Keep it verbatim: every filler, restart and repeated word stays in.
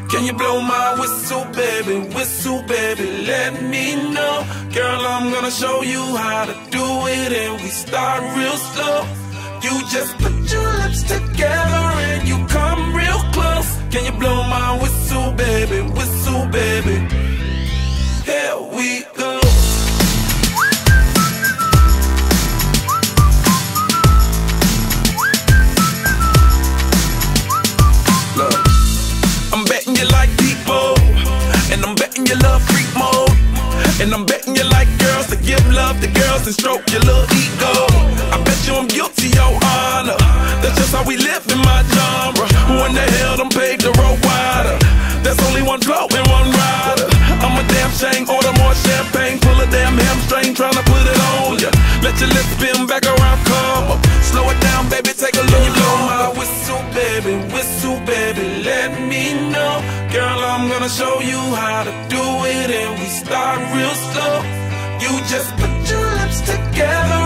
Can you blow my whistle, baby, whistle, baby, let me know. Girl, I'm gonna show you how to do it, and we start real slow. You just put your lips together and you come real close. Can you blow my whistle, baby, whistle, baby? Here we go. Look, I'm betting you like people, and I'm betting you love freak mode, and I'm betting you like girls to give love to girls and stroke your little ego. I bet you I'm guilty, your honor. That's just how we live in my genre. Who in the hell done paved the road wider? There's only one flow and one rider. I'm a damn shame, order more champagne, pull a damn hamstring, tryna put it on ya. Let your lips spin back around, come up. Slow it down, baby, take a look. Can you blow my whistle, baby, whistle, baby, let me know. Girl, I'm gonna show you how to do it, and we start real slow. You just put your lips together